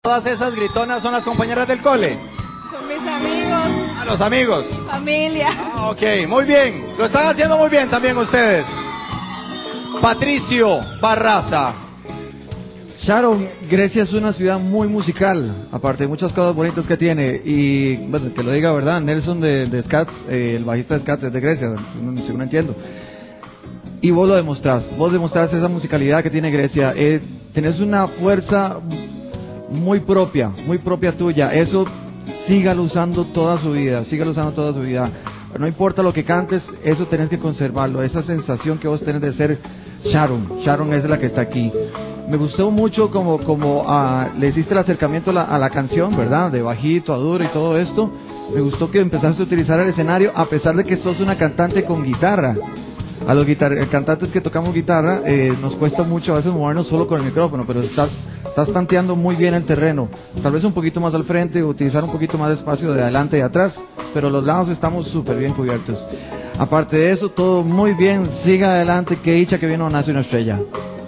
Todas esas gritonas son las compañeras del cole. Son mis amigos. A los amigos. Familia. Ok, muy bien. Lo están haciendo muy bien también ustedes. Patricio Barraza. Sharon, Grecia es una ciudad muy musical, aparte de muchas cosas bonitas que tiene. Y bueno, que lo diga, ¿verdad? Nelson de Scats, el bajista de Scats es de Grecia, según no entiendo. Y vos lo demostrás esa musicalidad que tiene Grecia. Tenés una fuerza muy propia tuya. Eso sígalo usando toda su vida. No importa lo que cantes, eso tenés que conservarlo. Esa sensación que vos tenés de ser Sharon es la que está aquí. Me gustó mucho como le hiciste el acercamiento a la canción, ¿verdad? De bajito a duro y todo esto. Me gustó que empezaste a utilizar el escenario a pesar de que sos una cantante con guitarra. A los cantantes que tocamos guitarra nos cuesta mucho a veces movernos solo con el micrófono, pero estás tanteando muy bien el terreno. Tal vez un poquito más al frente, utilizar un poquito más de espacio de adelante y atrás, pero los lados estamos súper bien cubiertos. Aparte de eso, todo muy bien. Siga adelante, que dicha que vino Nace una Estrella.